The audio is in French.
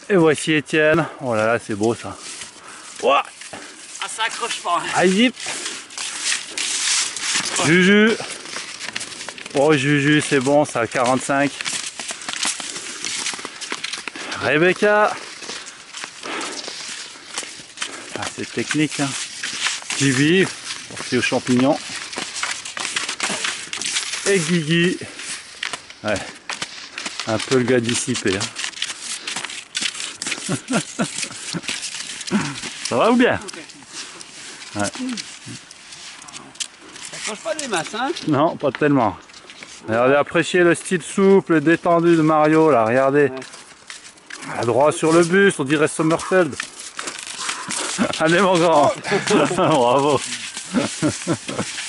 Et voici Étienne. Oh là là, c'est beau ça. Ouah, Ah, ça accroche pas. aïe. Juju. Oh Juju, c'est bon, ça à 45. Rebecca. Ah, c'est technique. Hein. Kiwi, porté aux champignons. Et Guigui. Ouais. Un peu le gars dissipé. Hein. Ça va ou bien? Ouais. Ça accroche pas des masses, hein? Non, pas tellement. Regardez, appréciez le style souple, détendu de Mario, là, regardez. Ouais. À droit sur le buste, on dirait Sommerfeld. Allez mon grand. Bravo.